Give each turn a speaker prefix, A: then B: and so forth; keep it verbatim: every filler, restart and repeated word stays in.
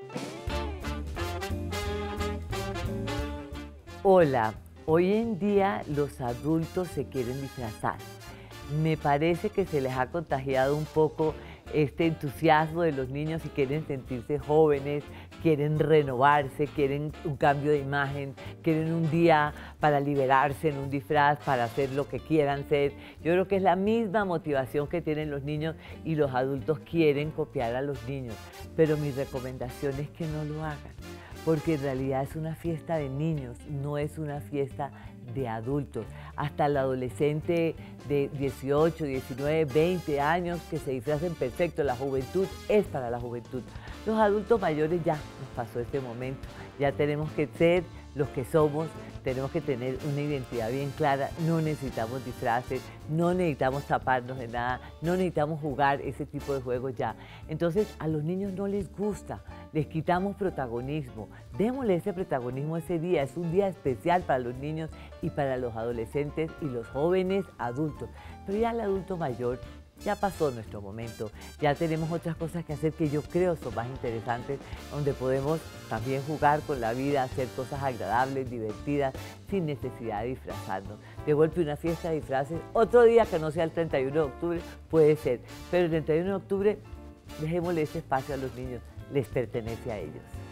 A: Hola, hoy en día los adultos se quieren disfrazar. Me parece que se les ha contagiado un poco este entusiasmo de los niños y quieren sentirse jóvenes, quieren renovarse, quieren un cambio de imagen, quieren un día para liberarse en un disfraz, para hacer lo que quieran ser. Yo creo que es la misma motivación que tienen los niños y los adultos quieren copiar a los niños, pero mi recomendación es que no lo hagan, porque en realidad es una fiesta de niños, no es una fiesta de adultos. Hasta el adolescente de dieciocho, diecinueve, veinte años que se disfracen perfecto, la juventud es para la juventud. Los adultos mayores ya nos pasó este momento, ya tenemos que ser los que somos, tenemos que tener una identidad bien clara, no necesitamos disfraces, no necesitamos taparnos de nada, no necesitamos jugar ese tipo de juegos ya. Entonces a los niños no les gusta, les quitamos protagonismo, démosle ese protagonismo ese día, es un día especial para los niños y para los adolescentes y los jóvenes adultos, pero ya el adulto mayor ya pasó nuestro momento, ya tenemos otras cosas que hacer que yo creo son más interesantes, donde podemos también jugar con la vida, hacer cosas agradables, divertidas, sin necesidad de disfrazarnos. De golpe una fiesta de disfraces, otro día que no sea el treinta y uno de octubre, puede ser, pero el treinta y uno de octubre dejémosle ese espacio a los niños, les pertenece a ellos.